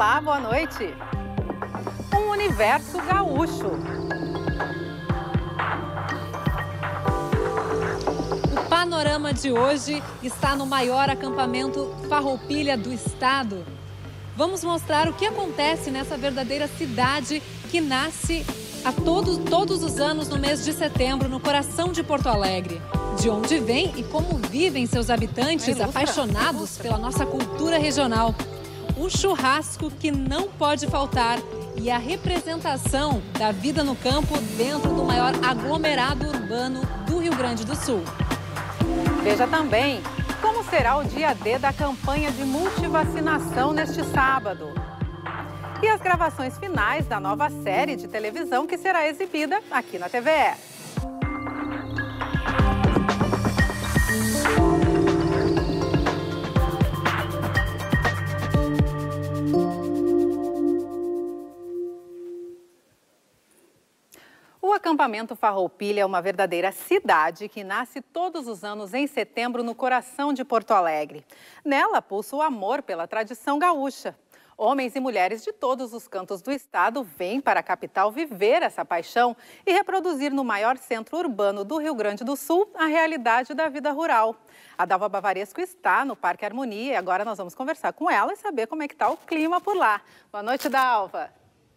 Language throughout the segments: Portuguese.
Olá, boa noite. Um universo gaúcho. O panorama de hoje está no maior acampamento Farroupilha do estado. Vamos mostrar o que acontece nessa verdadeira cidade que nasce todos os anos no mês de setembro, no coração de Porto Alegre. De onde vem e como vivem seus habitantes apaixonados pela nossa cultura regional. O churrasco que não pode faltar e a representação da vida no campo dentro do maior aglomerado urbano do Rio Grande do Sul. Veja também como será o dia D da campanha de multivacinação neste sábado. E as gravações finais da nova série de televisão que será exibida aqui na TVE. O acampamento Farroupilha é uma verdadeira cidade que nasce todos os anos em setembro no coração de Porto Alegre. Nela pulsa o amor pela tradição gaúcha. Homens e mulheres de todos os cantos do estado vêm para a capital viver essa paixão e reproduzir no maior centro urbano do Rio Grande do Sul a realidade da vida rural. A Dalva Bavaresco está no Parque Harmonia e agora nós vamos conversar com ela e saber como é que está o clima por lá. Boa noite, Dalva.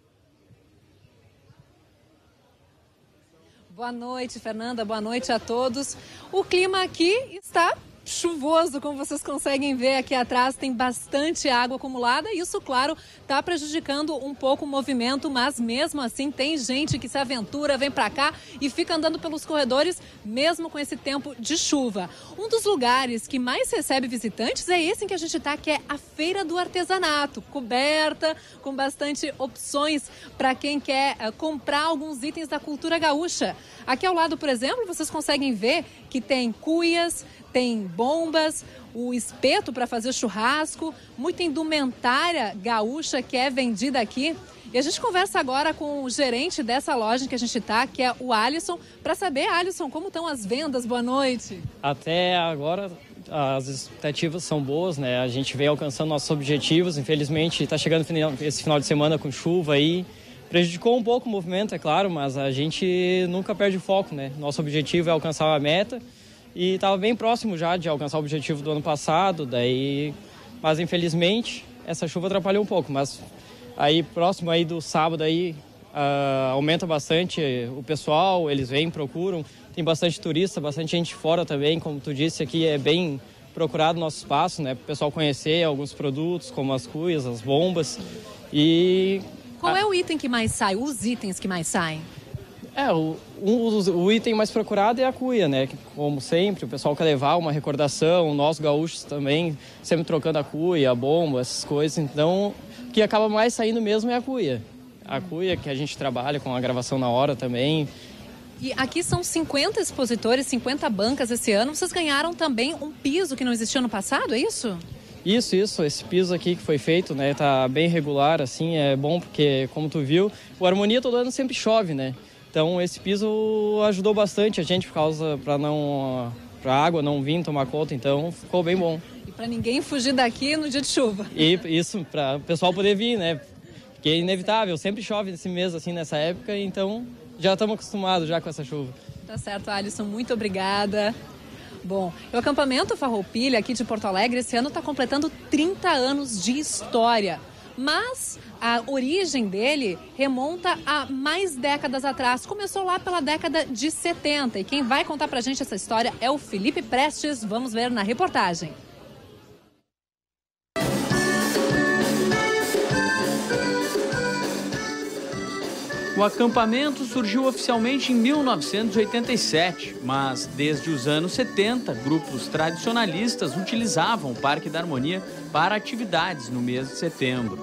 Boa noite, Fernanda. Boa noite a todos. O clima aqui está chuvoso, como vocês conseguem ver aqui atrás, tem bastante água acumulada e isso, claro, está prejudicando um pouco o movimento, mas mesmo assim tem gente que se aventura, vem para cá e fica andando pelos corredores, mesmo com esse tempo de chuva. Um dos lugares que mais recebe visitantes é esse em que a gente está, que é a Feira do Artesanato, coberta, com bastante opções para quem quer comprar alguns itens da cultura gaúcha. Aqui ao lado, por exemplo, vocês conseguem ver que tem cuias, tem bombas, o espeto para fazer churrasco, muita indumentária gaúcha que é vendida aqui. E a gente conversa agora com o gerente dessa loja que a gente está, que é o Alisson, para saber, Alisson, como estão as vendas? Boa noite. Até agora as expectativas são boas, né? A gente vem alcançando nossos objetivos. Infelizmente está chegando esse final de semana com chuva aí. Prejudicou um pouco o movimento, é claro, mas a gente nunca perde o foco, né? Nosso objetivo é alcançar a meta. E estava bem próximo já de alcançar o objetivo do ano passado, mas infelizmente essa chuva atrapalhou um pouco. Mas aí próximo aí do sábado aí aumenta bastante o pessoal, eles vêm, procuram. Tem bastante turista, bastante gente fora também, como tu disse, aqui é bem procurado o nosso espaço, né? Para o pessoal conhecer alguns produtos, como as cuias, as bombas. Qual é o item que mais sai, os itens que mais saem? O item mais procurado é a cuia, né? Como sempre, o pessoal quer levar uma recordação, nós gaúchos também, sempre trocando a cuia, a bomba, essas coisas. Então, o que acaba mais saindo mesmo é a cuia. A cuia que a gente trabalha com a gravação na hora também. E aqui são 50 expositores, 50 bancas esse ano. Vocês ganharam também um piso que não existia no passado, é isso? Isso. Esse piso aqui que foi feito, né? Tá bem regular, assim, é bom porque, como tu viu, o Harmonia todo ano sempre chove, né? Então esse piso ajudou bastante a gente para a água não vir tomar conta, então ficou bem bom. E para ninguém fugir daqui no dia de chuva. E isso, para o pessoal poder vir, né? Porque é inevitável, sempre chove nesse mês, assim, nessa época, então já estamos acostumados já com essa chuva. Tá certo, Alisson, muito obrigada. Bom, o acampamento Farroupilha aqui de Porto Alegre esse ano está completando 30 anos de história. Mas a origem dele remonta a mais décadas atrás. Começou lá pela década de 70. E quem vai contar pra gente essa história é o Felipe Prestes. Vamos ver na reportagem. O acampamento surgiu oficialmente em 1987, mas desde os anos 70, grupos tradicionalistas utilizavam o Parque da Harmonia para atividades no mês de setembro.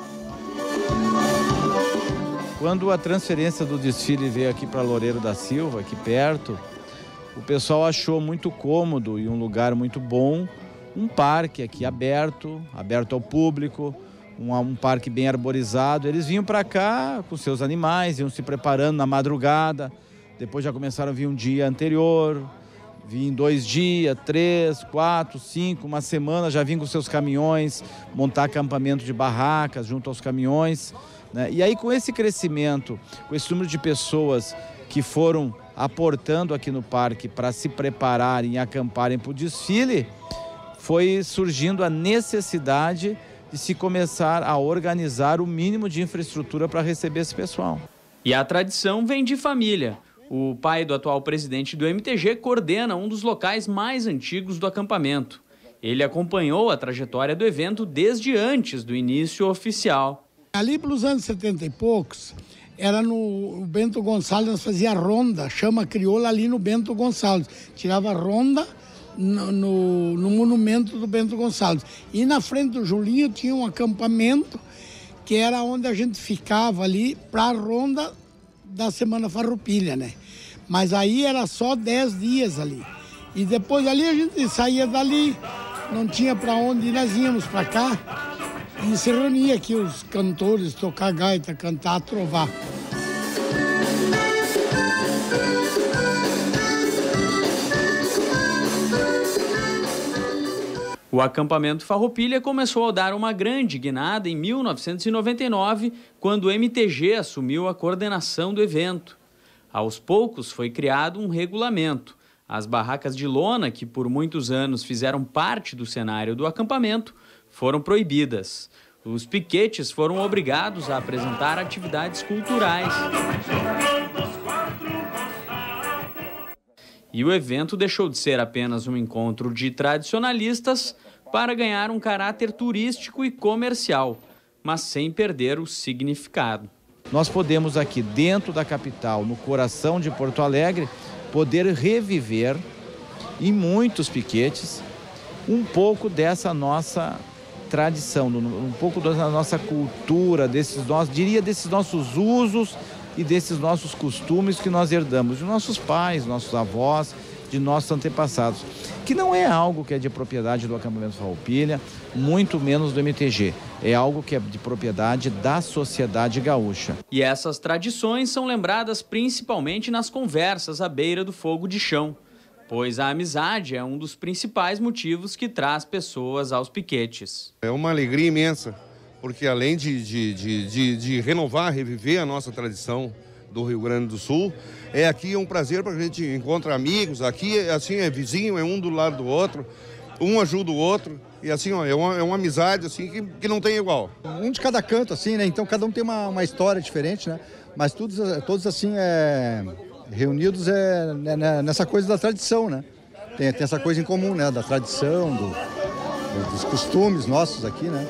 Quando a transferência do desfile veio aqui para Loureiro da Silva, aqui perto, o pessoal achou muito cômodo e um lugar muito bom, um parque aqui aberto ao público, um parque bem arborizado. Eles vinham para cá com seus animais, iam se preparando na madrugada, depois já começaram a vir um dia anterior, vir em 2 dias, 3, 4, 5, uma semana, já vim com seus caminhões, montar acampamento de barracas junto aos caminhões, né? E aí com esse crescimento, com esse número de pessoas que foram aportando aqui no parque para se prepararem e acamparem para o desfile, foi surgindo a necessidade de se começar a organizar o mínimo de infraestrutura para receber esse pessoal. E a tradição vem de família. O pai do atual presidente do MTG coordena um dos locais mais antigos do acampamento. Ele acompanhou a trajetória do evento desde antes do início oficial. Ali pelos anos 70 e poucos, era no Bento Gonçalves, nós fazia ronda, chama crioula ali no Bento Gonçalves. Tirava ronda no monumento do Bento Gonçalves. E na frente do Julinho tinha um acampamento que era onde a gente ficava ali para a ronda da Semana Farroupilha, né? Mas aí era só 10 dias ali. E depois ali a gente saía dali, não tinha para onde ir, nós íamos para cá e se reunia aqui os cantores, tocar gaita, cantar, trovar. O acampamento Farroupilha começou a dar uma grande guinada em 1999, quando o MTG assumiu a coordenação do evento. Aos poucos foi criado um regulamento. As barracas de lona, que por muitos anos fizeram parte do cenário do acampamento, foram proibidas. Os piquetes foram obrigados a apresentar atividades culturais. E o evento deixou de ser apenas um encontro de tradicionalistas para ganhar um caráter turístico e comercial, mas sem perder o significado. Nós podemos aqui dentro da capital, no coração de Porto Alegre, poder reviver em muitos piquetes um pouco dessa nossa tradição, um pouco da nossa cultura, desses nossos usos e desses nossos costumes que nós herdamos de nossos pais, nossos avós, de nossos antepassados, que não é algo que é de propriedade do acampamento Farroupilha, muito menos do MTG. É algo que é de propriedade da sociedade gaúcha. E essas tradições são lembradas principalmente nas conversas à beira do fogo de chão, pois a amizade é um dos principais motivos que traz pessoas aos piquetes. É uma alegria imensa, porque além de renovar, reviver a nossa tradição do Rio Grande do Sul, aqui um prazer para a gente encontrar amigos, aqui assim é vizinho, é um do lado do outro, um ajuda o outro, e assim ó, é uma amizade assim que não tem igual. Um de cada canto assim, né? Então cada um tem uma história diferente, né? Mas todos assim reunidos nessa coisa da tradição, né? Tem essa coisa em comum, né? Da tradição, dos costumes nossos aqui, né?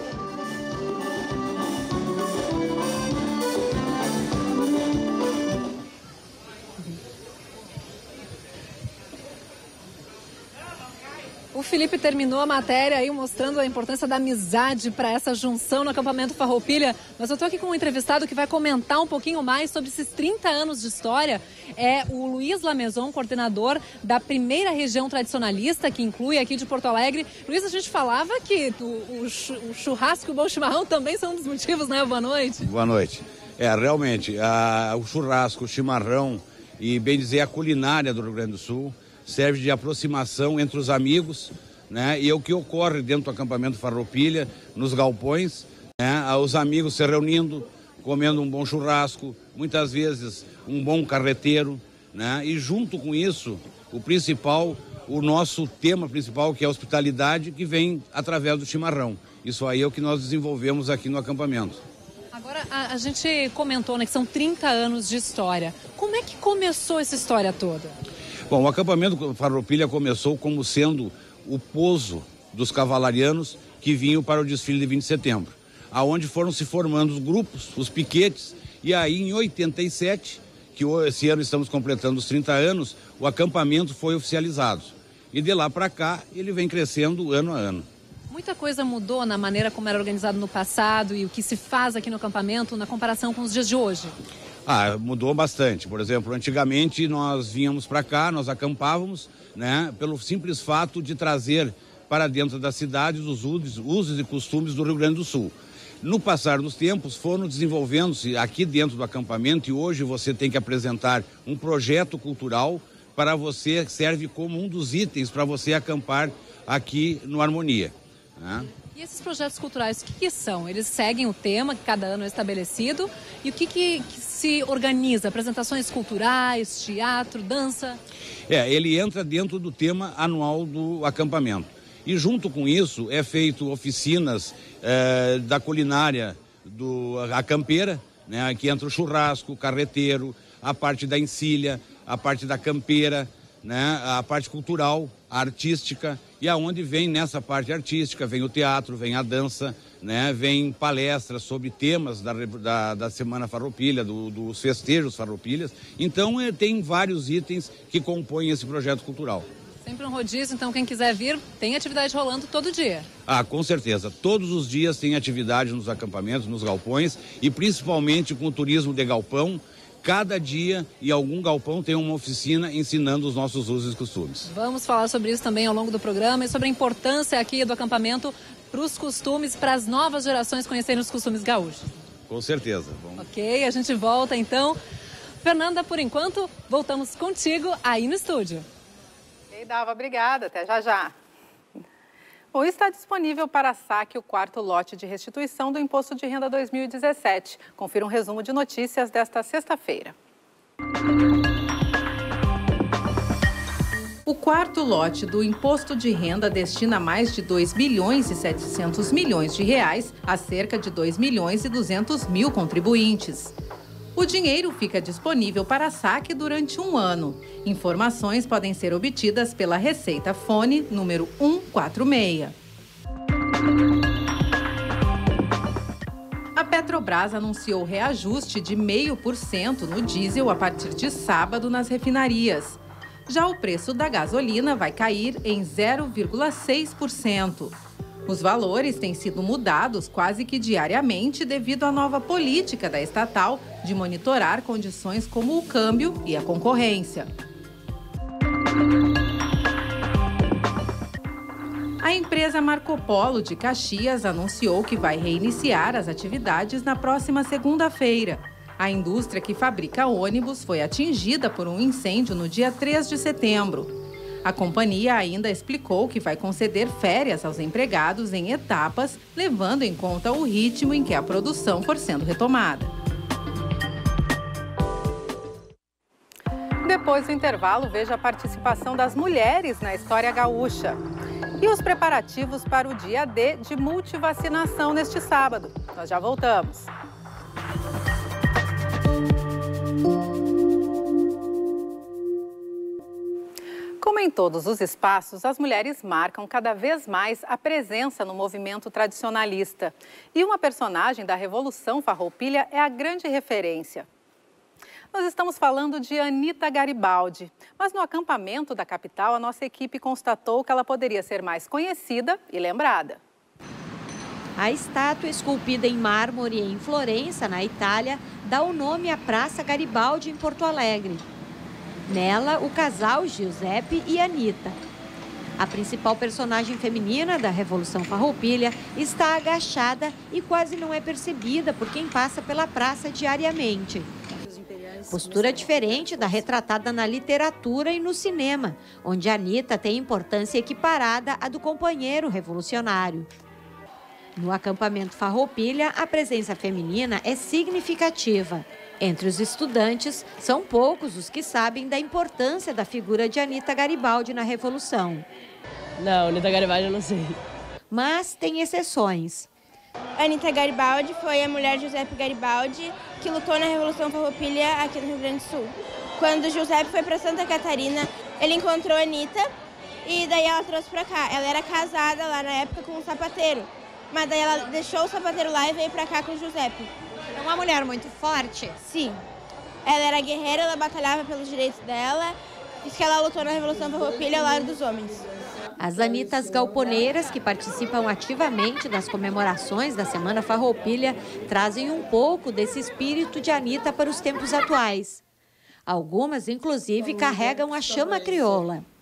O Felipe terminou a matéria aí mostrando a importância da amizade para essa junção no acampamento Farroupilha. Mas eu estou aqui com um entrevistado que vai comentar um pouquinho mais sobre esses 30 anos de história. É o Luiz Lameson, coordenador da primeira região tradicionalista, que inclui aqui de Porto Alegre. Luiz, a gente falava que o churrasco e o bom chimarrão também são um dos motivos, né? Boa noite. Boa noite. Realmente, o churrasco, o chimarrão e, bem dizer, a culinária do Rio Grande do Sul serve de aproximação entre os amigos, né? E é o que ocorre dentro do acampamento Farroupilha, nos galpões, né? Os amigos se reunindo, comendo um bom churrasco, muitas vezes um bom carreteiro, né? E junto com isso, o nosso tema principal, que é a hospitalidade, que vem através do chimarrão. Isso aí é o que nós desenvolvemos aqui no acampamento. Agora, a gente comentou, né, que são 30 anos de história. Como é que começou essa história toda? Bom, o acampamento Farroupilha começou como sendo o pouso dos cavalarianos que vinham para o desfile de 20 de setembro, aonde foram se formando os grupos, os piquetes, e aí em 87, que esse ano estamos completando os 30 anos, o acampamento foi oficializado. E de lá para cá, ele vem crescendo ano a ano. Muita coisa mudou na maneira como era organizado no passado e o que se faz aqui no acampamento na comparação com os dias de hoje? Mudou bastante. Por exemplo, antigamente nós vínhamos para cá, nós acampávamos, né, pelo simples fato de trazer para dentro da cidade os usos e costumes do Rio Grande do Sul. No passar dos tempos, foram desenvolvendo-se aqui dentro do acampamento e hoje você tem que apresentar um projeto cultural para você, serve como um dos itens para você acampar aqui no Harmonia, né? E esses projetos culturais, o que são? Eles seguem o tema que cada ano é estabelecido? E o que se organiza? Apresentações culturais, teatro, dança? Ele entra dentro do tema anual do acampamento. E junto com isso é feito oficinas da culinária a campeira, né? Aqui entra o churrasco, o carreteiro, a parte da encilha, a parte da campeira, né? A parte cultural, a artística, e aonde vem nessa parte artística, vem o teatro, vem a dança, né? Vem palestras sobre temas da Semana Farroupilha, dos festejos Farroupilhas. Então tem vários itens que compõem esse projeto cultural. Sempre um rodízio, então quem quiser vir, tem atividade rolando todo dia. Com certeza. Todos os dias tem atividade nos acampamentos, nos galpões, e principalmente com o turismo de galpão. Cada dia, e algum galpão tem uma oficina ensinando os nossos usos e costumes. Vamos falar sobre isso também ao longo do programa e sobre a importância aqui do acampamento para os costumes, para as novas gerações conhecerem os costumes gaúchos. Com certeza. Ok, a gente volta então. Fernanda, por enquanto, voltamos contigo aí no estúdio. Ei, Dalva, obrigada. Até já já. Bom, está disponível para saque o 4º lote de restituição do Imposto de Renda 2017. Confira um resumo de notícias desta sexta-feira. O 4º lote do Imposto de Renda destina mais de 2 bilhões e 700 milhões de reais a cerca de 2 milhões e 200 mil contribuintes. O dinheiro fica disponível para saque durante um ano. Informações podem ser obtidas pela Receita Fone número 146. A Petrobras anunciou reajuste de 0,5% no diesel a partir de sábado nas refinarias. Já o preço da gasolina vai cair em 0,6%. Os valores têm sido mudados quase que diariamente devido à nova política da estatal de monitorar condições como o câmbio e a concorrência. A empresa Marco Polo de Caxias anunciou que vai reiniciar as atividades na próxima segunda-feira. A indústria que fabrica ônibus foi atingida por um incêndio no dia 3 de setembro. A companhia ainda explicou que vai conceder férias aos empregados em etapas, levando em conta o ritmo em que a produção for sendo retomada. Depois do intervalo, veja a participação das mulheres na história gaúcha. E os preparativos para o dia D de multivacinação neste sábado. Nós já voltamos. Como em todos os espaços, as mulheres marcam cada vez mais a presença no movimento tradicionalista. E uma personagem da Revolução Farroupilha é a grande referência. Nós estamos falando de Anita Garibaldi, mas no acampamento da capital, a nossa equipe constatou que ela poderia ser mais conhecida e lembrada. A estátua esculpida em mármore em Florença, na Itália, dá o nome à Praça Garibaldi, em Porto Alegre. Nela, o casal Giuseppe e Anita. A principal personagem feminina da Revolução Farroupilha está agachada e quase não é percebida por quem passa pela praça diariamente. Postura diferente da retratada na literatura e no cinema, onde Anita tem importância equiparada à do companheiro revolucionário. No acampamento Farroupilha, a presença feminina é significativa. Entre os estudantes, são poucos os que sabem da importância da figura de Anita Garibaldi na Revolução. Não, Anita Garibaldi eu não sei. Mas tem exceções. Anita Garibaldi foi a mulher de Giuseppe Garibaldi, que lutou na Revolução Farroupilha aqui no Rio Grande do Sul. Quando Giuseppe foi para Santa Catarina, ele encontrou a Anita e daí ela trouxe para cá. Ela era casada lá na época com um sapateiro, mas daí ela deixou o sapateiro lá e veio para cá com o Giuseppe. É uma mulher muito forte? Sim. Ela era guerreira, ela batalhava pelos direitos dela, diz que ela lutou na Revolução Farroupilha ao lado dos homens. As anitas galponeiras, que participam ativamente das comemorações da Semana Farroupilha, trazem um pouco desse espírito de Anita para os tempos atuais. Algumas, inclusive, carregam a chama crioula.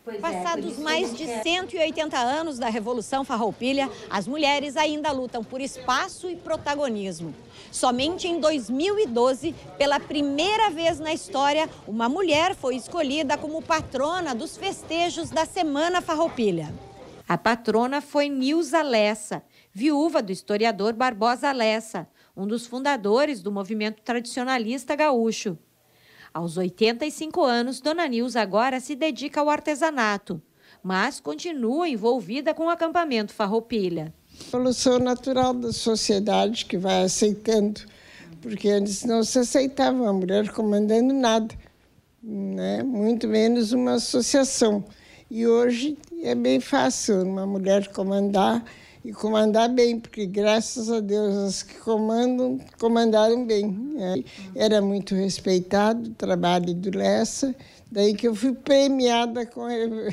Passados mais de 180 anos da Revolução Farroupilha, as mulheres ainda lutam por espaço e protagonismo. Somente em 2012, pela primeira vez na história, uma mulher foi escolhida como patrona dos festejos da Semana Farroupilha. A patrona foi Nilza Lessa, viúva do historiador Barbosa Lessa, um dos fundadores do movimento tradicionalista gaúcho. Aos 85 anos, Dona Nilza agora se dedica ao artesanato, mas continua envolvida com o acampamento Farroupilha. Evolução natural da sociedade que vai aceitando, porque antes não se aceitava a mulher comandando nada, né? Muito menos uma associação. E hoje é bem fácil uma mulher comandar e comandar bem, porque graças a Deus as que comandam, comandaram bem, né? Era muito respeitado o trabalho do Lessa, daí que eu fui premiada com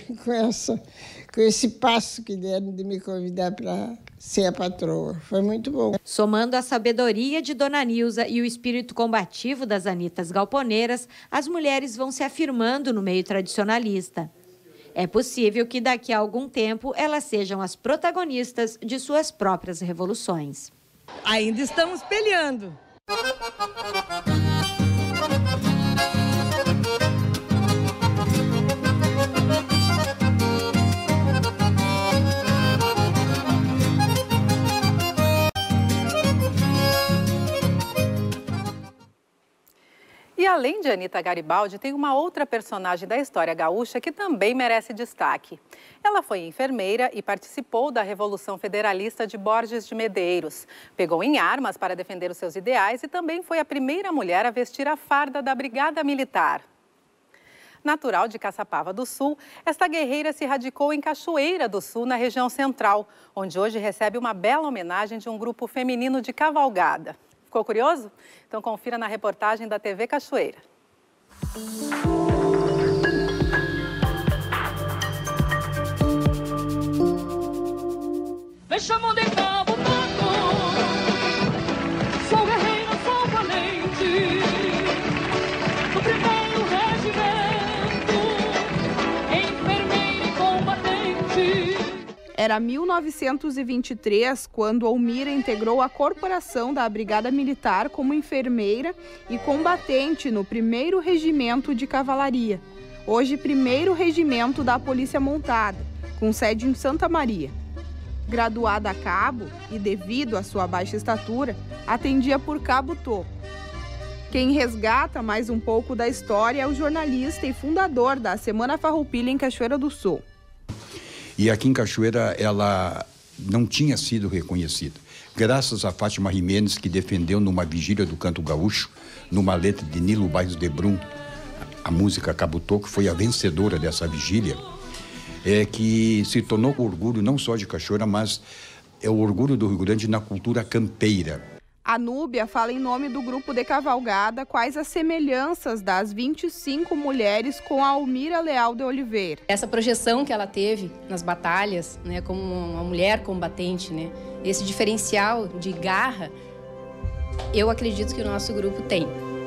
esse passo que deram de me convidar para ser a patroa. Foi muito bom. Somando a sabedoria de Dona Nilza e o espírito combativo das Anitas galponeiras, as mulheres vão se afirmando no meio tradicionalista. É possível que daqui a algum tempo elas sejam as protagonistas de suas próprias revoluções. Ainda estamos peleando. E além de Anita Garibaldi, tem uma outra personagem da história gaúcha que também merece destaque. Ela foi enfermeira e participou da Revolução Federalista de Borges de Medeiros. Pegou em armas para defender os seus ideais e também foi a primeira mulher a vestir a farda da Brigada Militar. Natural de Caçapava do Sul, esta guerreira se radicou em Cachoeira do Sul, na região central, onde hoje recebe uma bela homenagem de um grupo feminino de cavalgada. Ficou curioso? Então confira na reportagem da TV Cachoeira. Chamam de cabo taco, sou guerreira, sou valente, do primeiro regimento, enfermeira e combatente. Era 1923, quando Almira integrou a corporação da Brigada Militar como enfermeira e combatente no 1º Regimento de Cavalaria, hoje 1º Regimento da Polícia Montada, com sede em Santa Maria. Graduada a cabo e, devido à sua baixa estatura, atendia por cabo toco. Quem resgata mais um pouco da história é o jornalista e fundador da Semana Farroupilha em Cachoeira do Sul. E aqui em Cachoeira ela não tinha sido reconhecida. Graças a Fátima Jimenez, que defendeu numa vigília do canto gaúcho, numa letra de Nilo Bairros de Brum, a música Cabo Toco, foi a vencedora dessa vigília, que se tornou orgulho não só de Cachoeira, mas é o orgulho do Rio Grande na cultura campeira. A Núbia fala em nome do grupo de cavalgada quais as semelhanças das 25 mulheres com a Almira Leal de Oliveira. Essa projeção que ela teve nas batalhas, né, como uma mulher combatente, né, esse diferencial de garra, eu acredito que o nosso grupo tem.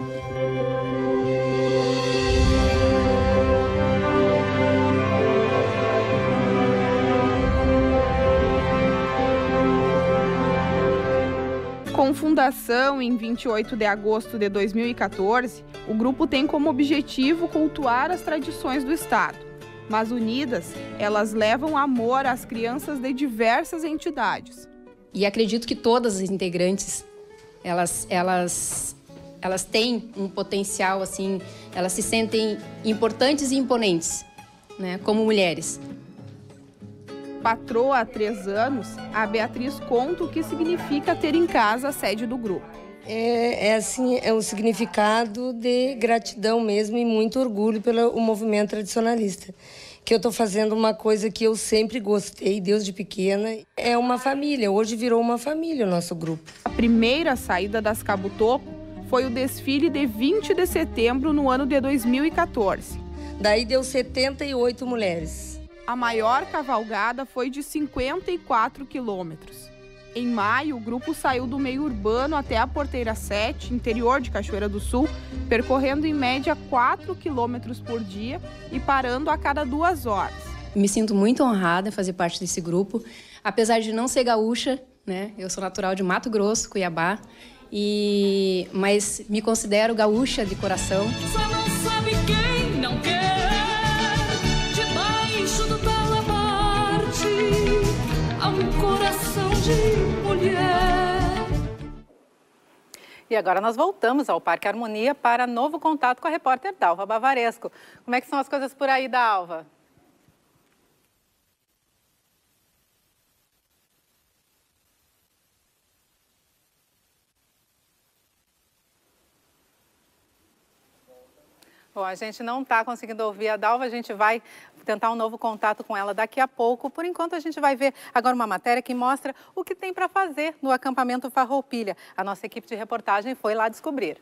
Com fundação em 28 de agosto de 2014, o grupo tem como objetivo cultuar as tradições do Estado. Mas unidas, elas levam amor às crianças de diversas entidades. E acredito que todas as integrantes, elas têm um potencial, assim, elas se sentem importantes e imponentes, né, como mulheres. Patroa há 3 anos, a Beatriz conta o que significa ter em casa a sede do grupo. É um significado de gratidão mesmo e muito orgulho pelo movimento tradicionalista. Que eu estou fazendo uma coisa que eu sempre gostei, desde pequena. É uma família, hoje virou uma família o nosso grupo. A primeira saída das Cabo Toco foi o desfile de 20 de setembro no ano de 2014. Daí deu 78 mulheres. A maior cavalgada foi de 54 quilômetros. Em maio, o grupo saiu do meio urbano até a Porteira 7, interior de Cachoeira do Sul, percorrendo em média 4 quilômetros por dia e parando a cada 2 horas. Me sinto muito honrada em fazer parte desse grupo, apesar de não ser gaúcha, né? Eu sou natural de Mato Grosso, Cuiabá, mas me considero gaúcha de coração. Só não sabe quem não quer, debaixo do talabarte, há um coração de mulher. E agora nós voltamos ao Parque Harmonia para novo contato com a repórter Dalva Bavaresco. Como é que são as coisas por aí, Dalva? Bom, a gente não está conseguindo ouvir a Dalva, a gente vai tentar um novo contato com ela daqui a pouco. Por enquanto, a gente vai ver agora uma matéria que mostra o que tem para fazer no acampamento Farroupilha. A nossa equipe de reportagem foi lá descobrir.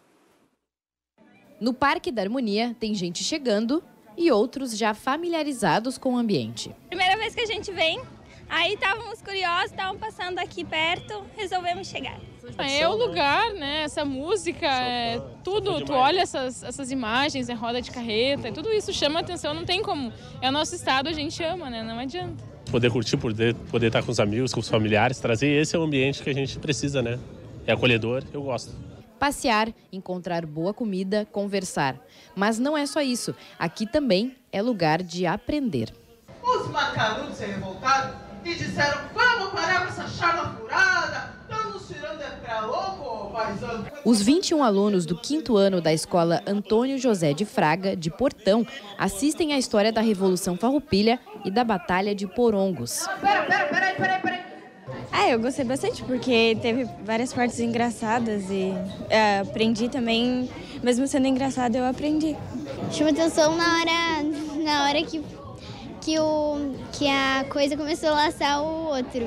No Parque da Harmonia, tem gente chegando e outros já familiarizados com o ambiente. Primeira vez que a gente vem, aí estávamos curiosos, estavam passando aqui perto, resolvemos chegar. É o lugar, né? Essa música, tudo. Tu olha essas imagens, roda de carreta, tudo isso chama atenção, não tem como. É o nosso estado, a gente ama, né? Não adianta. Poder curtir, poder estar com os amigos, com os familiares, trazer esse é o ambiente que a gente precisa, né? É acolhedor, eu gosto. Passear, encontrar boa comida, conversar. Mas não é só isso. Aqui também é lugar de aprender. Os macanudos se revoltaram e disseram: vamos parar com essa charla furada, estão nos tirando pra louco, paizano. Os 21 alunos do 5º ano da escola Antônio José de Fraga, de Portão, assistem à história da Revolução Farroupilha e da Batalha de Porongos. Peraí. Eu gostei bastante porque teve várias partes engraçadas e aprendi também, mesmo sendo engraçado, eu aprendi. Chama atenção na hora que a coisa começou a laçar o outro.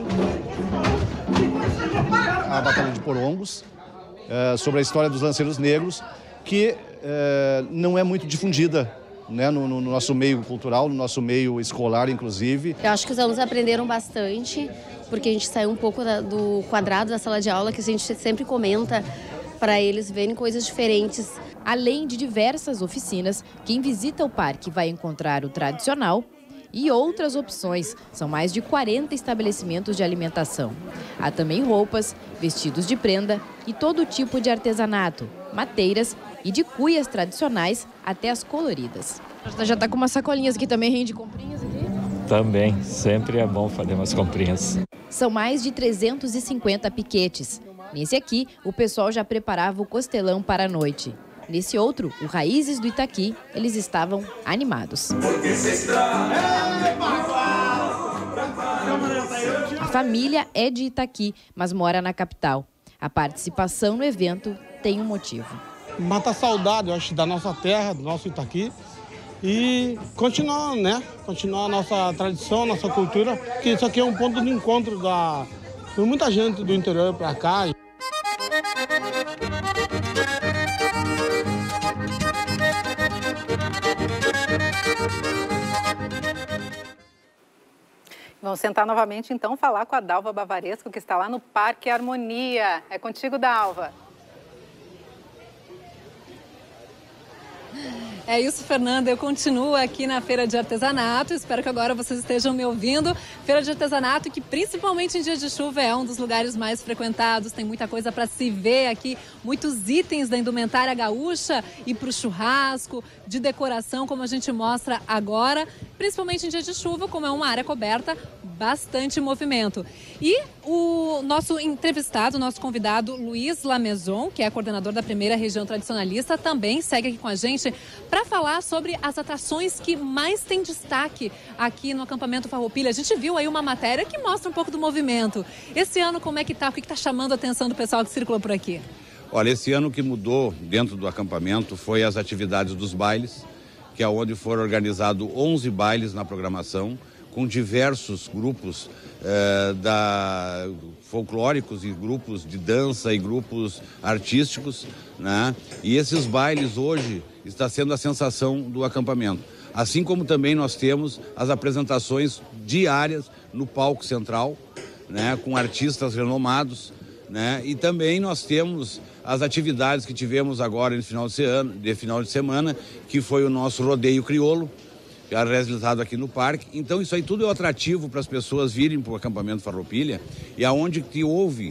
A Batalha de Porongos, sobre a história dos lanceiros negros, que não é muito difundida, né, no nosso meio cultural, no nosso meio escolar, inclusive. Eu acho que os alunos aprenderam bastante, porque a gente saiu um pouco do quadrado da sala de aula, que a gente sempre comenta, para eles verem coisas diferentes. Além de diversas oficinas, quem visita o parque vai encontrar o tradicional e outras opções. São mais de 40 estabelecimentos de alimentação. Há também roupas, vestidos de prenda e todo tipo de artesanato, mateiras e de cuias tradicionais até as coloridas. Já está com umas sacolinhas aqui também, rende comprinhas aqui? Também, sempre é bom fazer umas comprinhas. São mais de 350 piquetes. Nesse aqui, o pessoal já preparava o costelão para a noite. Nesse outro, o Raízes do Itaqui, eles estavam animados. A família é de Itaqui, mas mora na capital. A participação no evento tem um motivo. Mata a saudade, eu acho, da nossa terra, do nosso Itaqui. E continuar, né? Continuar a nossa tradição, a nossa cultura, que isso aqui é um ponto de encontro de muita gente do interior para cá. Vamos sentar novamente, então, falar com a Dalva Bavaresco, que está lá no Parque Harmonia. É contigo, Dalva. É isso, Fernanda. Eu continuo aqui na Feira de Artesanato. Espero que agora vocês estejam me ouvindo. Feira de Artesanato, que principalmente em dia de chuva é um dos lugares mais frequentados. Tem muita coisa para se ver aqui. Muitos itens da indumentária gaúcha e para o churrasco, de decoração, como a gente mostra agora. Principalmente em dia de chuva, como é uma área coberta, bastante movimento. E o nosso entrevistado, nosso convidado, Luiz Lamezon, que é coordenador da primeira região tradicionalista, também segue aqui com a gente para falar sobre as atrações que mais têm destaque aqui no acampamento Farroupilha. A gente viu aí uma matéria que mostra um pouco do movimento. Esse ano, como é que tá? O que está chamando a atenção do pessoal que circula por aqui? Olha, esse ano o que mudou dentro do acampamento foi as atividades dos bailes, que é onde foram organizados 11 bailes na programação, com diversos grupos folclóricos e grupos de dança e grupos artísticos, né? E esses bailes hoje está sendo a sensação do acampamento. Assim como também nós temos as apresentações diárias no palco central, né, com artistas renomados, né, e também nós temos as atividades que tivemos agora no final de semana, que foi o nosso rodeio crioulo, realizado aqui no parque. Então isso aí tudo é atrativo para as pessoas virem para o acampamento Farroupilha, e aonde que houve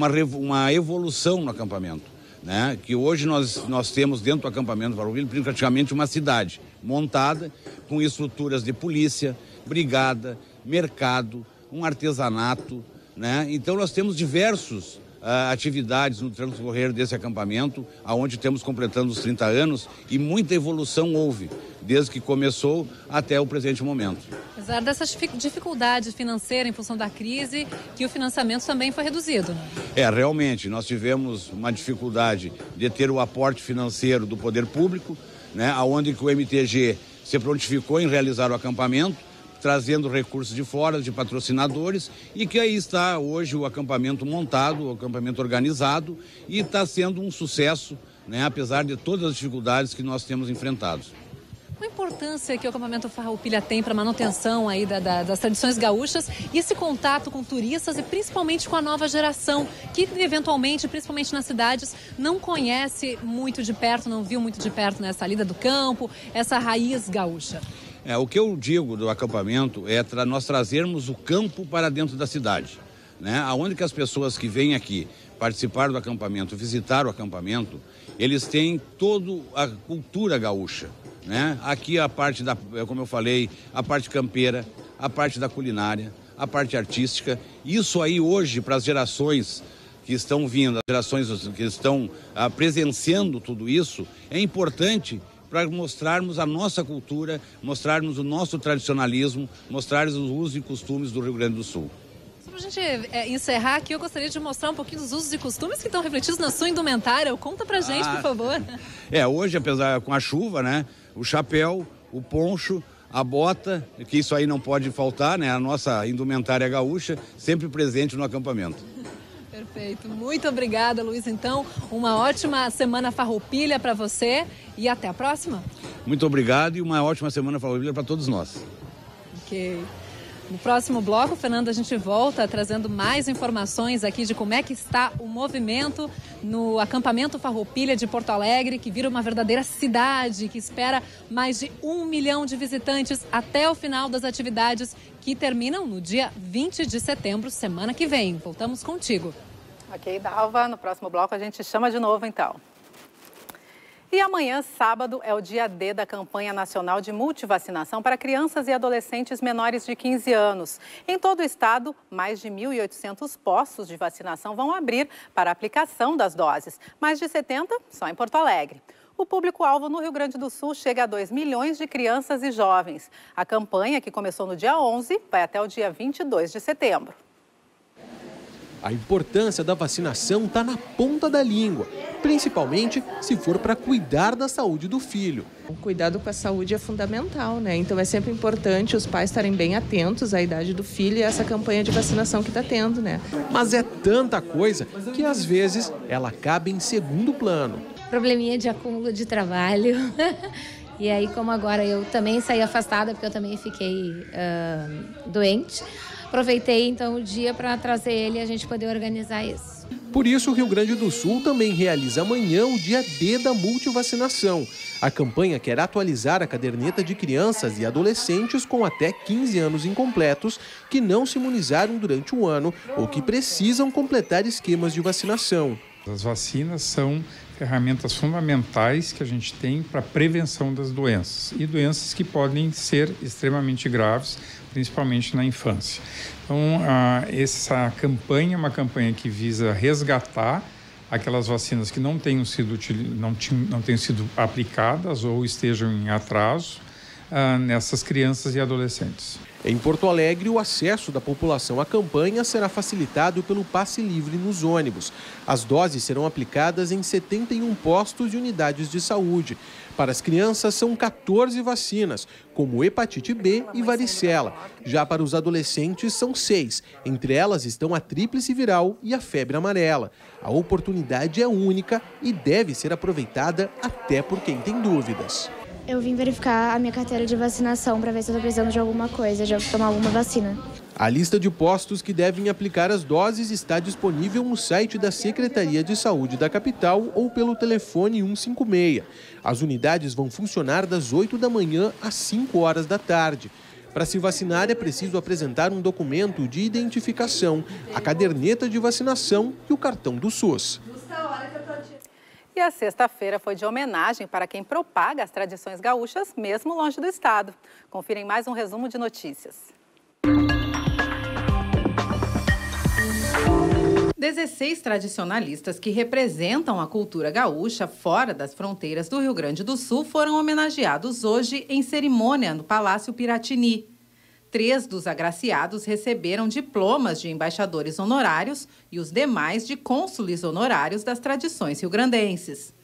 uma evolução no acampamento, né? Que hoje nós temos dentro do acampamento Farroupilha praticamente uma cidade montada com estruturas de polícia, brigada, mercado, um artesanato, né? Então nós temos diversos atividades no transcorrer desse acampamento, aonde temos completando os 30 anos, e muita evolução houve, desde que começou até o presente momento. Apesar dessa dificuldade financeira em função da crise, que o financiamento também foi reduzido, né? Realmente, nós tivemos uma dificuldade de ter o aporte financeiro do poder público, né, onde que o MTG se prontificou em realizar o acampamento, trazendo recursos de fora, de patrocinadores, e que aí está hoje o acampamento montado, o acampamento organizado, e está sendo um sucesso, né, apesar de todas as dificuldades que nós temos enfrentado. Qual a importância que o acampamento Farroupilha tem para a manutenção aí das tradições gaúchas e esse contato com turistas e principalmente com a nova geração, que eventualmente, principalmente nas cidades, não conhece muito de perto, não viu muito de perto nessa lida do campo, essa raiz gaúcha? O que eu digo do acampamento é nós trazermos o campo para dentro da cidade, né? Aonde que as pessoas que vêm aqui participar do acampamento, visitar o acampamento, eles têm toda a cultura gaúcha, né? Aqui a parte como eu falei, a parte campeira, a parte da culinária, a parte artística. Isso aí hoje para as gerações que estão vindo, as gerações que estão presenciando tudo isso, é importante para mostrarmos a nossa cultura, mostrarmos o nosso tradicionalismo, mostrarmos os usos e costumes do Rio Grande do Sul. Para a gente encerrar aqui, eu gostaria de mostrar um pouquinho dos usos e costumes que estão refletidos na sua indumentária. Conta pra gente, por favor. Hoje, apesar com a chuva, né, o chapéu, o poncho, a bota, que isso aí não pode faltar, né, a nossa indumentária gaúcha, sempre presente no acampamento. Perfeito. Muito obrigada, Luiz. Então, uma ótima semana Farroupilha para você e até a próxima. Muito obrigado e uma ótima semana Farroupilha para todos nós. Ok. No próximo bloco, Fernanda, a gente volta trazendo mais informações aqui de como é que está o movimento no acampamento Farroupilha de Porto Alegre, que vira uma verdadeira cidade, que espera mais de 1 milhão de visitantes até o final das atividades que terminam no dia 20 de setembro, semana que vem. Voltamos contigo. Ok, Dalva, no próximo bloco a gente chama de novo, então. E amanhã, sábado, é o dia D da campanha nacional de multivacinação para crianças e adolescentes menores de 15 anos. Em todo o estado, mais de 1.800 postos de vacinação vão abrir para a aplicação das doses. Mais de 70 só em Porto Alegre. O público-alvo no Rio Grande do Sul chega a 2 milhões de crianças e jovens. A campanha, que começou no dia 11, vai até o dia 22 de setembro. A importância da vacinação está na ponta da língua, principalmente se for para cuidar da saúde do filho. O cuidado com a saúde é fundamental, né? Então é sempre importante os pais estarem bem atentos à idade do filho e a essa campanha de vacinação que está tendo, né? Mas é tanta coisa que às vezes ela acaba em segundo plano. Probleminha de acúmulo de trabalho. E aí, como agora eu também saí afastada, porque eu também fiquei doente, aproveitei então o dia para trazer ele e a gente poder organizar isso. Por isso, o Rio Grande do Sul também realiza amanhã o dia D da multivacinação. A campanha quer atualizar a caderneta de crianças e adolescentes com até 15 anos incompletos que não se imunizaram durante o ano ou que precisam completar esquemas de vacinação. As vacinas são ferramentas fundamentais que a gente tem para a prevenção das doenças e doenças que podem ser extremamente graves, principalmente na infância. Então, essa campanha é uma campanha que visa resgatar aquelas vacinas que não tenham sido aplicadas ou estejam em atraso nessas crianças e adolescentes. Em Porto Alegre, o acesso da população à campanha será facilitado pelo passe livre nos ônibus. As doses serão aplicadas em 71 postos e unidades de saúde. Para as crianças, são 14 vacinas, como hepatite B e varicela. Já para os adolescentes, são 6. Entre elas estão a tríplice viral e a febre amarela. A oportunidade é única e deve ser aproveitada até por quem tem dúvidas. Eu vim verificar a minha carteira de vacinação para ver se eu estou precisando de alguma coisa, de tomar alguma vacina. A lista de postos que devem aplicar as doses está disponível no site da Secretaria de Saúde da capital ou pelo telefone 156. As unidades vão funcionar das 8 da manhã às 5 horas da tarde. Para se vacinar é preciso apresentar um documento de identificação, a caderneta de vacinação e o cartão do SUS. E a sexta-feira foi de homenagem para quem propaga as tradições gaúchas, mesmo longe do estado. Confira em mais um resumo de notícias. 16 tradicionalistas que representam a cultura gaúcha fora das fronteiras do Rio Grande do Sul foram homenageados hoje em cerimônia no Palácio Piratini. 3 dos agraciados receberam diplomas de embaixadores honorários e os demais de cônsules honorários das tradições rio-grandenses.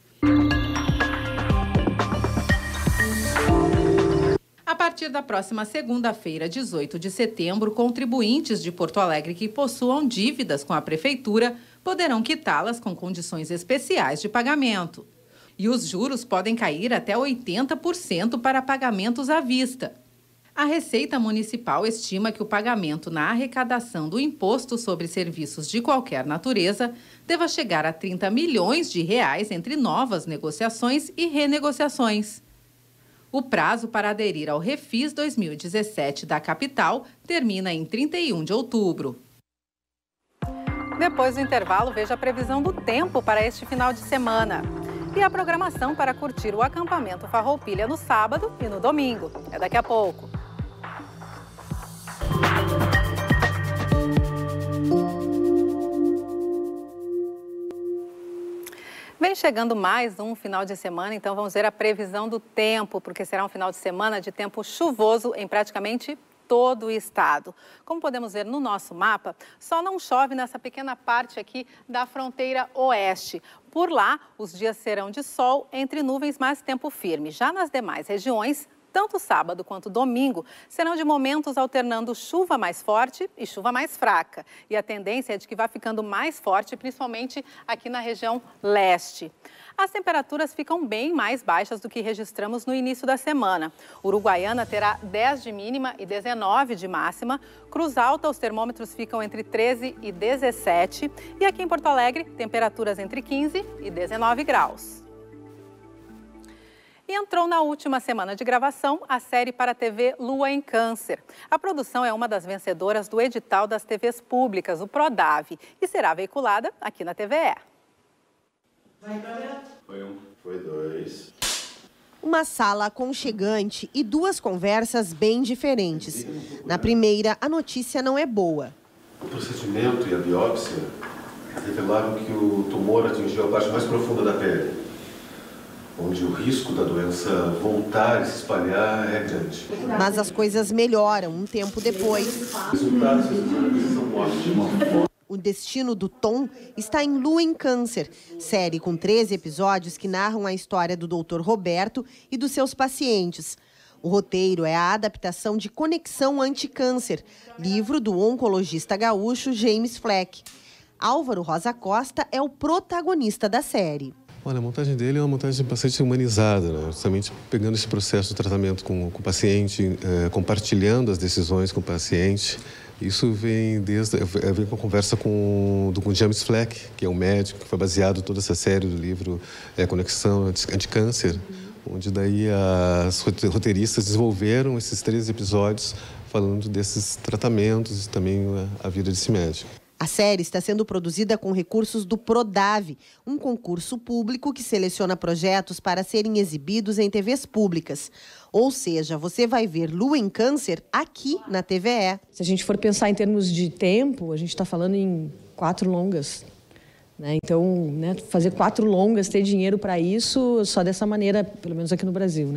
A partir da próxima segunda-feira, 18 de setembro, contribuintes de Porto Alegre que possuam dívidas com a Prefeitura poderão quitá-las com condições especiais de pagamento. E os juros podem cair até 80% para pagamentos à vista. A Receita Municipal estima que o pagamento na arrecadação do Imposto sobre Serviços de qualquer natureza deva chegar a 30 milhões de reais entre novas negociações e renegociações. O prazo para aderir ao Refis 2017 da capital termina em 31 de outubro. Depois do intervalo, veja a previsão do tempo para este final de semana. E a programação para curtir o acampamento Farroupilha no sábado e no domingo. É daqui a pouco. Vem chegando mais um final de semana, então vamos ver a previsão do tempo, porque será um final de semana de tempo chuvoso em praticamente todo o estado. Como podemos ver no nosso mapa, só não chove nessa pequena parte aqui da fronteira oeste. Por lá, os dias serão de sol entre nuvens, mas tempo firme. Já nas demais regiões, tanto sábado quanto domingo, serão de momentos alternando chuva mais forte e chuva mais fraca. E a tendência é de que vá ficando mais forte, principalmente aqui na região leste. As temperaturas ficam bem mais baixas do que registramos no início da semana. Uruguaiana terá 10 de mínima e 19 de máxima. Cruz Alta, os termômetros ficam entre 13 e 17. E aqui em Porto Alegre, temperaturas entre 15 e 19 graus. E entrou na última semana de gravação a série para a TV Lua em Câncer. A produção é uma das vencedoras do edital das TVs públicas, o Prodave, e será veiculada aqui na TVE. Foi 1, foi 2. Uma sala aconchegante e 2 conversas bem diferentes. Na primeira, a notícia não é boa. O procedimento e a biópsia revelaram que o tumor atingiu a parte mais profunda da pele, onde o risco da doença voltar e se espalhar é grande. Mas as coisas melhoram um tempo depois. Os resultados são ótimos. O destino do Tom está em Lua em Câncer, série com 13 episódios que narram a história do Dr. Roberto e dos seus pacientes. O roteiro é a adaptação de Conexão Anticâncer, livro do oncologista gaúcho James Fleck. Álvaro Rosa Costa é o protagonista da série. Olha, a montagem dele é uma montagem bastante humanizada, né? Justamente pegando esse processo de tratamento com o paciente, compartilhando as decisões com o paciente. Isso vem com a conversa com James Fleck, que é um médico, que foi baseado toda essa série do livro Conexão Anticâncer, onde daí as roteiristas desenvolveram esses 13 episódios falando desses tratamentos e também a vida desse médico. A série está sendo produzida com recursos do Prodave, um concurso público que seleciona projetos para serem exibidos em TVs públicas. Ou seja, você vai ver Lua em Câncer aqui na TVE. Se a gente for pensar em termos de tempo, a gente está falando em 4 longas. Então, fazer 4 longas, ter dinheiro para isso, só dessa maneira, pelo menos aqui no Brasil.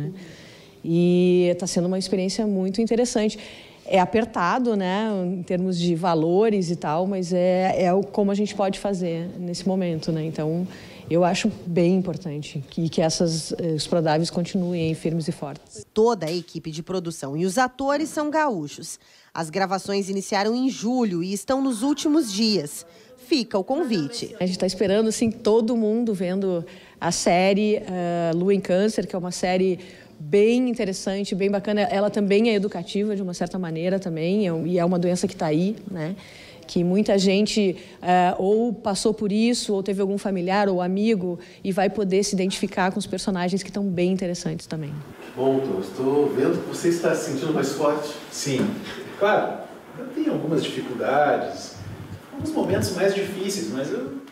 E está sendo uma experiência muito interessante. É apertado, em termos de valores e tal, mas é como a gente pode fazer nesse momento, Então, eu acho bem importante que os Prodaves continuem firmes e fortes. Toda a equipe de produção e os atores são gaúchos. As gravações iniciaram em julho e estão nos últimos dias. Fica o convite. A gente está esperando, todo mundo vendo a série Lua em Câncer, que é uma série bem interessante, bem bacana. Ela também é educativa, de uma certa maneira também, e é uma doença que está aí, né? Que muita gente ou passou por isso, ou teve algum familiar ou amigo, e vai poder se identificar com os personagens que estão bem interessantes também. Bom, Tom, estou vendo que você está se sentindo mais forte. Sim, claro, eu tenho algumas dificuldades, alguns momentos mais difíceis, mas eu...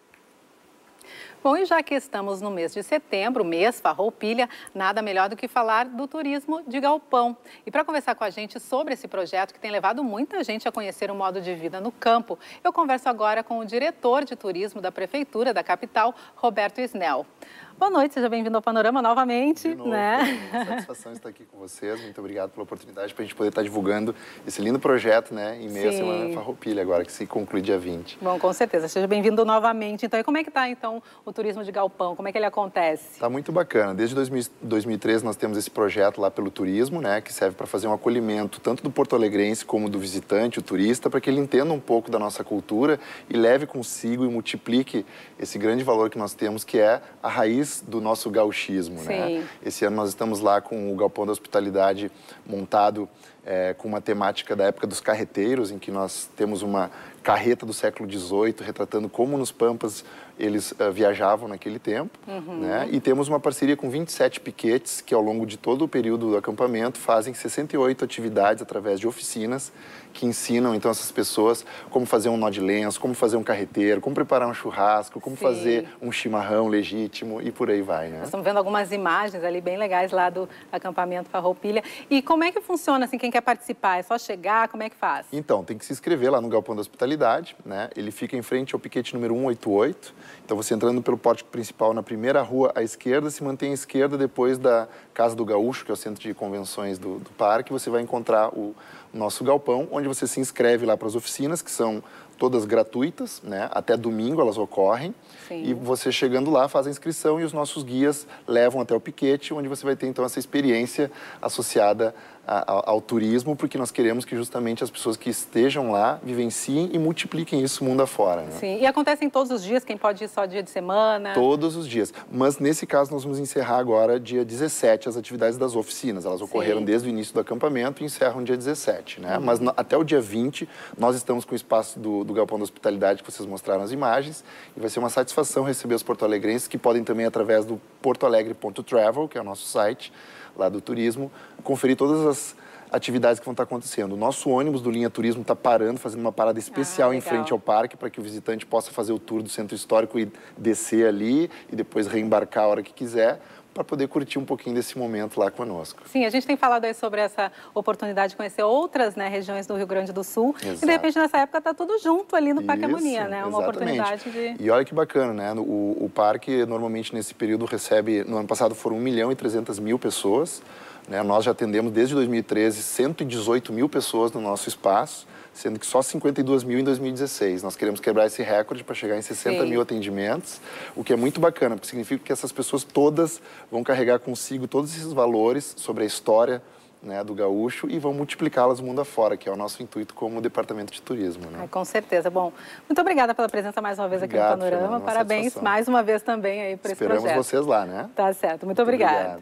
Bom, e já que estamos no mês de setembro, mês Farroupilha, nada melhor do que falar do turismo de galpão. E para conversar com a gente sobre esse projeto que tem levado muita gente a conhecer o modo de vida no campo, eu converso agora com o diretor de turismo da Prefeitura da capital, Roberto Snell. Boa noite, seja bem-vindo ao Panorama novamente. De novo, satisfação estar aqui com vocês. Muito obrigado pela oportunidade para a gente poder estar divulgando esse lindo projeto, né, em meio à Semana Farroupilha, agora que se conclui dia 20. Bom, com certeza. Seja bem-vindo novamente. Então, e como é que está, então, o turismo de galpão? Como é que ele acontece? Está muito bacana. Desde 2013 nós temos esse projeto lá pelo turismo, né, que serve para fazer um acolhimento tanto do porto-alegrense como do visitante, o turista, para que ele entenda um pouco da nossa cultura e leve consigo e multiplique esse grande valor que nós temos, que é a raiz do nosso gauchismo, né? Esse ano nós estamos lá com o Galpão da Hospitalidade montado com uma temática da época dos carreteiros, em que nós temos uma carreta do século XVIII, retratando como nos Pampas eles viajavam naquele tempo, né? E temos uma parceria com 27 piquetes, que ao longo de todo o período do acampamento fazem 68 atividades através de oficinas, que ensinam, então, essas pessoas como fazer um nó de lenço, como fazer um carreteiro, como preparar um churrasco, como fazer um chimarrão legítimo e por aí vai, né? Nós estamos vendo algumas imagens ali bem legais lá do acampamento Farroupilha. E como é que funciona, assim, quem quer participar? É só chegar? Como é que faz? Então, tem que se inscrever lá no Galpão da Hospitalidade, né? Ele fica em frente ao piquete número 188. Então, você entrando pelo pórtico principal na primeira rua à esquerda, se mantém à esquerda depois da Casa do Gaúcho, que é o centro de convenções do parque, você vai encontrar o nosso galpão, onde você se inscreve lá para as oficinas, que são todas gratuitas, né? Até domingo elas ocorrem. E você chegando lá faz a inscrição e os nossos guias levam até o piquete, onde você vai ter então essa experiência associada ao turismo, porque nós queremos que justamente as pessoas que estejam lá vivenciem e multipliquem isso mundo afora, né? Sim, e acontecem todos os dias, quem pode ir só dia de semana? Todos os dias, mas nesse caso nós vamos encerrar agora dia 17 as atividades das oficinas, elas ocorreram desde o início do acampamento e encerram dia 17, né? Mas até o dia 20 nós estamos com o espaço do Galpão da Hospitalidade que vocês mostraram as imagens e vai ser uma satisfação receber os porto-alegrenses que podem também através do portoalegre.travel, que é o nosso site lá do turismo, conferir todas as atividades que vão estar acontecendo. O nosso ônibus do Linha Turismo está parando, fazendo uma parada especial em frente ao parque para que o visitante possa fazer o tour do centro histórico e descer ali e depois reembarcar a hora que quiser, para poder curtir um pouquinho desse momento lá conosco. Sim, a gente tem falado aí sobre essa oportunidade de conhecer outras, né, regiões do Rio Grande do Sul. Exato. E de repente nessa época está tudo junto ali no Parque Harmonia, né? Uma oportunidade de... E olha que bacana, né? O parque normalmente nesse período recebe, no ano passado foram 1.300.000 pessoas, né? Nós já atendemos desde 2013 118 mil pessoas no nosso espaço, sendo que só 52 mil em 2016. Nós queremos quebrar esse recorde para chegar em 60 mil atendimentos, o que é muito bacana, porque significa que essas pessoas todas vão carregar consigo todos esses valores sobre a história, né, do gaúcho e vão multiplicá-las mundo afora, que é o nosso intuito como Departamento de Turismo, né? Com certeza. Bom, muito obrigada pela presença mais uma vez aqui no Panorama. Fernanda, parabéns satisfação. Mais uma vez também aí por esse projeto. Esperamos vocês lá, né? Tá certo. Muito obrigada.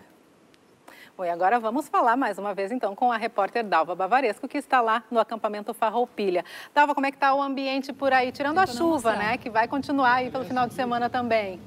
Bom, e agora vamos falar mais uma vez, então, com a repórter Dalva Bavaresco, que está lá no acampamento Farroupilha. Dalva, como é que está o ambiente por aí? Tirando a chuva, né, que vai continuar aí pelo final de semana também.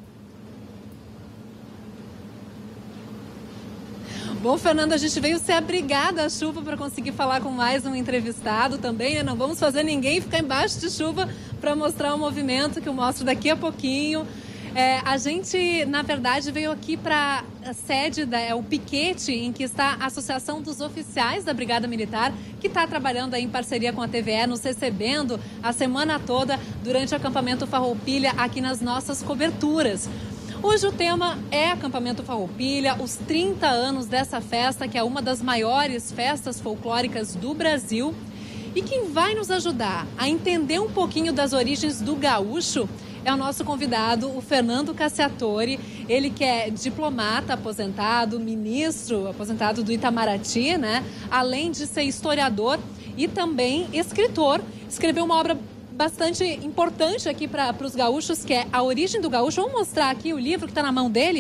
Bom, Fernanda, a gente veio se abrigar da chuva para conseguir falar com mais um entrevistado também, né? Não vamos fazer ninguém ficar embaixo de chuva para mostrar o movimento, que eu mostro daqui a pouquinho. A gente, na verdade, veio aqui para a sede, o piquete, em que está a Associação dos Oficiais da Brigada Militar, que está trabalhando aí em parceria com a TVE, nos recebendo a semana toda durante o acampamento Farroupilha aqui nas nossas coberturas. Hoje o tema é Acampamento Farroupilha, os 30 anos dessa festa, que é uma das maiores festas folclóricas do Brasil. E quem vai nos ajudar a entender um pouquinho das origens do gaúcho é o nosso convidado, o Fernando Cassiatori. Ele que é diplomata aposentado, ministro aposentado do Itamaraty, né? Além de ser historiador e também escritor. Escreveu uma obra bastante importante aqui para os gaúchos, que é A Origem do Gaúcho. Vamos mostrar aqui o livro que está na mão dele.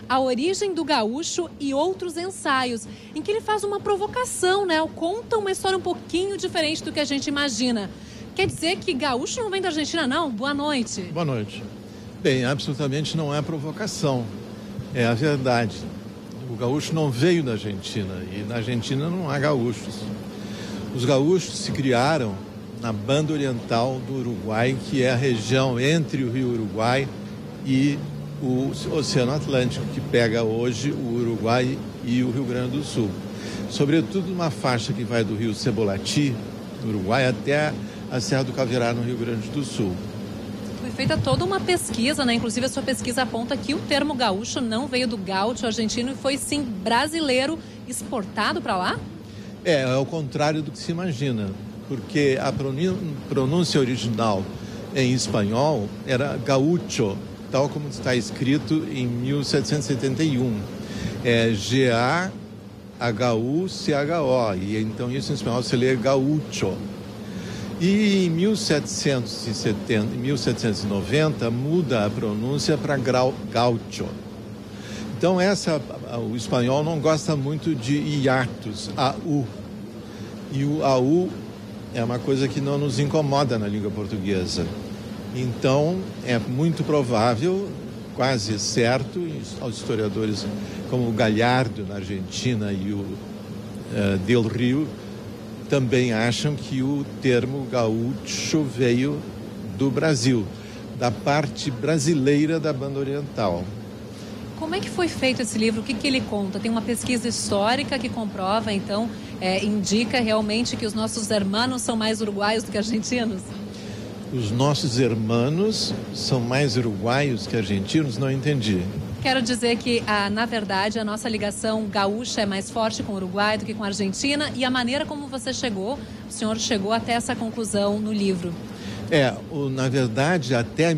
A Origem do Gaúcho e Outros Ensaios, em que ele faz uma provocação, né? Conta uma história um pouquinho diferente do que a gente imagina. Quer dizer que gaúcho não vem da Argentina, não? Boa noite. Boa noite. Bem, absolutamente não é provocação. É a verdade. O gaúcho não veio da Argentina e na Argentina não há gaúchos. Os gaúchos se criaram na banda oriental do Uruguai, que é a região entre o Rio Uruguai e o Oceano Atlântico, que pega hoje o Uruguai e o Rio Grande do Sul. Sobretudo uma faixa que vai do Rio Cebolati, no Uruguai, até a Serra do Caverá, no Rio Grande do Sul. Foi feita toda uma pesquisa, né? Inclusive a sua pesquisa aponta que o termo gaúcho não veio do gaúcho argentino e foi sim brasileiro exportado para lá? É o contrário do que se imagina, porque a pronúncia original em espanhol era gaúcho, tal como está escrito em 1771. É G-A-H-U-C-H-O, e então isso em espanhol se lê gaúcho. E em 1790 muda a pronúncia para gaucho. Então o espanhol não gosta muito de hiatos, AU. E o AU é uma coisa que não nos incomoda na língua portuguesa. Então é muito provável, quase certo, aos historiadores como o Galhardo na Argentina e o Del Rio, também acham que o termo gaúcho veio do Brasil, da parte brasileira da banda oriental. Como é que foi feito esse livro? O que ele conta? Tem uma pesquisa histórica que comprova, então, indica realmente que os nossos hermanos são mais uruguaios do que argentinos? Os nossos hermanos são mais uruguaios que argentinos? Não entendi. Quero dizer que, na verdade, a nossa ligação gaúcha é mais forte com o Uruguai do que com a Argentina, e a maneira como você chegou, o senhor chegou até essa conclusão no livro. Na verdade, até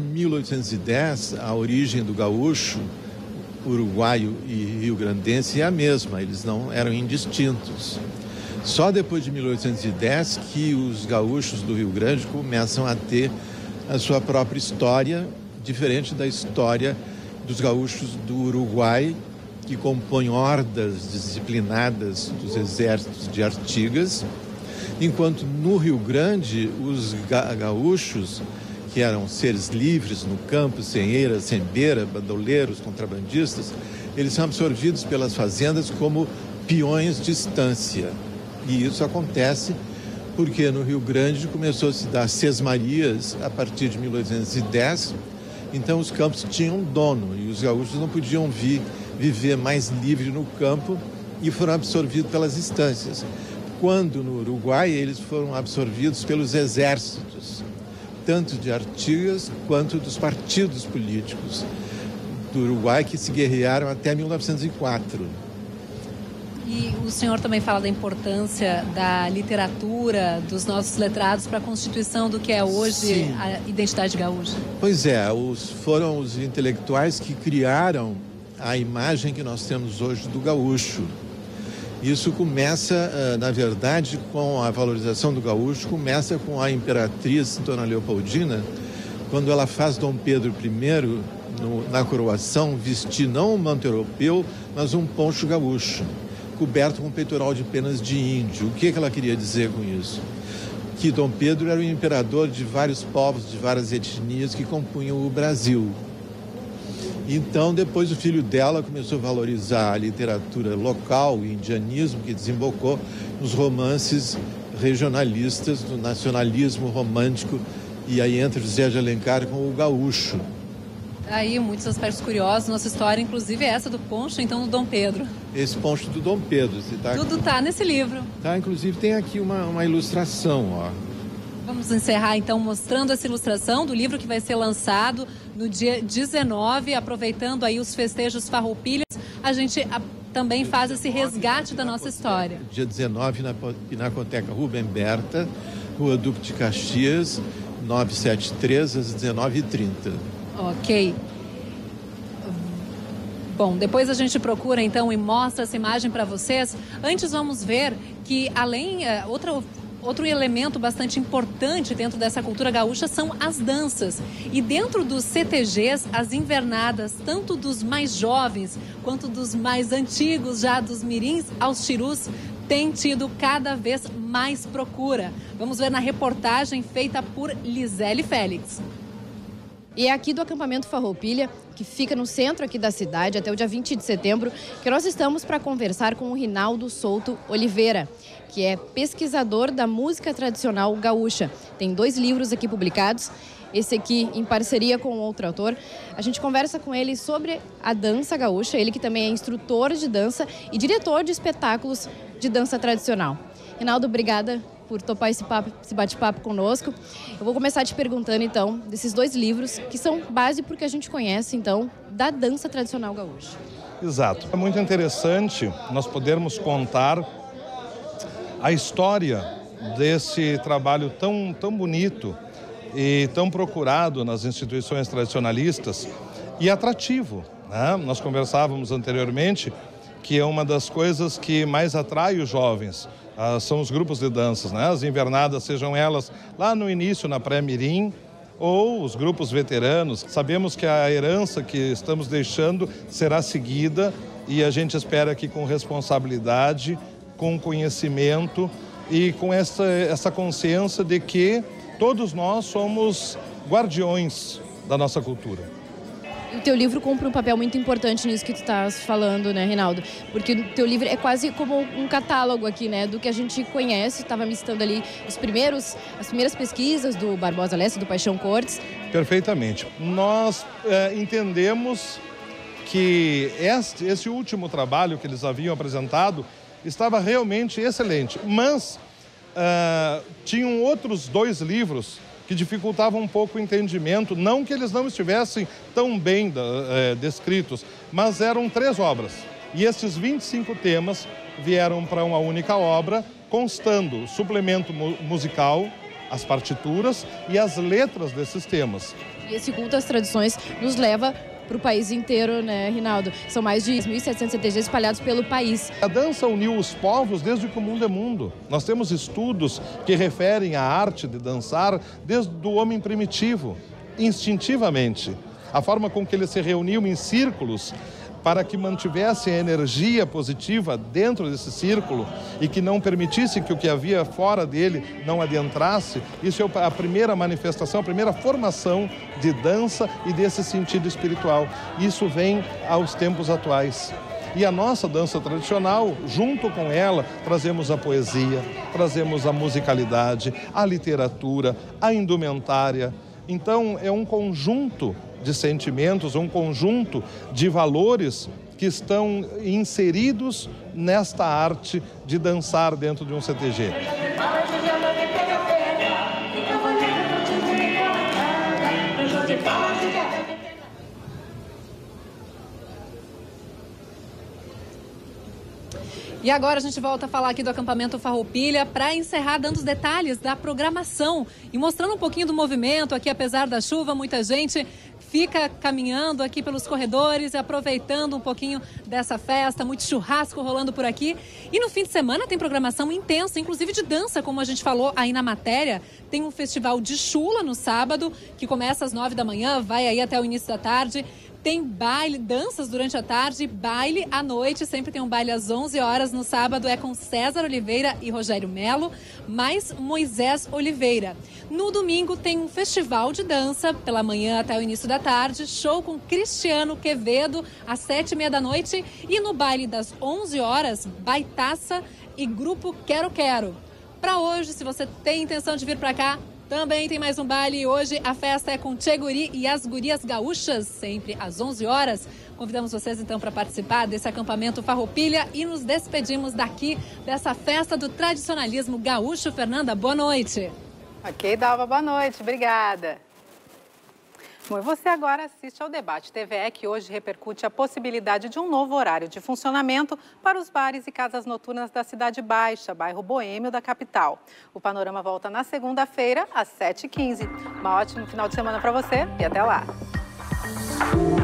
1810, a origem do gaúcho, uruguaio e rio-grandense é a mesma, eles não eram indistintos. Só depois de 1810 que os gaúchos do Rio Grande começam a ter a sua própria história, diferente da história dos gaúchos do Uruguai, que compõem hordas disciplinadas dos exércitos de Artigas, enquanto no Rio Grande os gaúchos, que eram seres livres no campo, sem eira, sem beira, bandoleiros, contrabandistas, eles são absorvidos pelas fazendas como peões de estância. E isso acontece porque no Rio Grande começou a se dar sesmarias a partir de 1810. Então os campos tinham dono e os gaúchos não podiam viver mais livre no campo e foram absorvidos pelas estâncias. Quando no Uruguai eles foram absorvidos pelos exércitos, tanto de Artigas quanto dos partidos políticos do Uruguai que se guerrearam até 1904. E o senhor também fala da importância da literatura, dos nossos letrados para a constituição do que é hoje Sim. a identidade gaúcha. Pois é, foram os intelectuais que criaram a imagem que nós temos hoje do gaúcho. Isso começa, na verdade, com a valorização do gaúcho, começa com a imperatriz Dona Leopoldina, quando ela faz Dom Pedro I, na coroação, vestir não um manto europeu, mas um poncho gaúcho, coberto com peitoral de penas de índio. O que ela queria dizer com isso? Que Dom Pedro era o imperador de vários povos, de várias etnias que compunham o Brasil. Então, depois o filho dela começou a valorizar a literatura local, o indianismo, que desembocou nos romances regionalistas, do nacionalismo romântico, e aí entra José de Alencar com o gaúcho. Aí, muitos aspectos curiosos, nossa história, inclusive, é essa do poncho, então, do Dom Pedro. Esse poncho do Dom Pedro. Tudo está nesse livro. Tá, inclusive tem aqui uma ilustração, ó. Vamos encerrar, então, mostrando essa ilustração do livro que vai ser lançado no dia 19, aproveitando aí os festejos farroupilhas. A gente também faz esse resgate da nossa história. Dia 19, na Pinacoteca Rubem Berta, Rua Duque de Caxias, 973, às 19h30. Ok. Bom, depois a gente procura então e mostra essa imagem para vocês. Antes vamos ver que além outra Outro elemento bastante importante dentro dessa cultura gaúcha são as danças. E dentro dos CTGs, as invernadas, tanto dos mais jovens quanto dos mais antigos, já dos mirins aos chirus, têm tido cada vez mais procura. Vamos ver na reportagem feita por Lisele Félix. E é aqui do acampamento Farroupilha, que fica no centro aqui da cidade, até o dia 20 de setembro, que nós estamos para conversar com o Rinaldo Souto Oliveira, que é pesquisador da música tradicional gaúcha. Tem 2 livros aqui publicados, esse aqui em parceria com outro autor. A gente conversa com ele sobre a dança gaúcha, ele que também é instrutor de dança e diretor de espetáculos de dança tradicional. Rinaldo, obrigada por topar esse bate-papo conosco. Eu vou começar te perguntando, então, desses 2 livros, que são base porque a gente conhece, então, da dança tradicional gaúcha. Exato. É muito interessante nós podermos contar a história desse trabalho tão bonito e tão procurado nas instituições tradicionalistas e atrativo, né? Nós conversávamos anteriormente que é uma das coisas que mais atrai os jovens, são os grupos de danças, né? As invernadas, sejam elas lá no início, na pré-mirim, ou os grupos veteranos. Sabemos que a herança que estamos deixando será seguida e a gente espera que com responsabilidade, com conhecimento e com essa consciência de que todos nós somos guardiões da nossa cultura. O teu livro cumpre um papel muito importante nisso que tu estás falando, né, Rinaldo? Porque o teu livro é quase como um catálogo aqui, né, do que a gente conhece. Estava me citando ali as primeiras pesquisas do Barbosa Lessa, do Paixão Cortes. Perfeitamente. Nós entendemos que esse último trabalho que eles haviam apresentado estava realmente excelente, mas tinham outros 2 livros que dificultavam um pouco o entendimento, não que eles não estivessem tão bem descritos, mas eram 3 obras. E esses 25 temas vieram para uma única obra, constando o suplemento musical, as partituras e as letras desses temas. E esse culto às tradições nos leva para o país inteiro, né, Rinaldo? São mais de 1.700 CTGs espalhados pelo país. A dança uniu os povos desde que o mundo é mundo. Nós temos estudos que referem à arte de dançar desde o homem primitivo, instintivamente. A forma com que eles se reuniam em círculos para que mantivessem a energia positiva dentro desse círculo e que não permitisse que o que havia fora dele não adentrasse, isso é a primeira manifestação, a primeira formação de dança e desse sentido espiritual. Isso vem aos tempos atuais. E a nossa dança tradicional, junto com ela, trazemos a poesia, trazemos a musicalidade, a literatura, a indumentária. Então, é um conjunto de sentimentos, um conjunto de valores que estão inseridos nesta arte de dançar dentro de um CTG. E agora a gente volta a falar aqui do acampamento Farroupilha para encerrar dando os detalhes da programação e mostrando um pouquinho do movimento aqui, apesar da chuva, muita gente fica caminhando aqui pelos corredores e aproveitando um pouquinho dessa festa, muito churrasco rolando por aqui. E no fim de semana tem programação intensa, inclusive de dança, como a gente falou aí na matéria. Tem um festival de chula no sábado, que começa às 9 da manhã, vai aí até o início da tarde. Tem baile, danças durante a tarde, baile à noite, sempre tem um baile às 11 horas. No sábado é com César Oliveira e Rogério Melo, mais Moisés Oliveira. No domingo tem um festival de dança, pela manhã até o início da tarde, show com Cristiano Quevedo, às 7h30 da noite. E no baile das 11 horas, Baitaça e Grupo Quero Quero. Para hoje, se você tem intenção de vir para cá, também tem mais um baile. Hoje a festa é com Tchê Guri e as Gurias Gaúchas, sempre às 11 horas. Convidamos vocês então para participar desse acampamento Farroupilha e nos despedimos daqui dessa festa do tradicionalismo gaúcho. Fernanda, boa noite. Ok, Dalva, boa noite. Obrigada. Bom, e você agora assiste ao Debate TVE, que hoje repercute a possibilidade de um novo horário de funcionamento para os bares e casas noturnas da Cidade Baixa, bairro Boêmio da capital. O Panorama volta na segunda-feira, às 7h15. Um ótimo final de semana para você e até lá.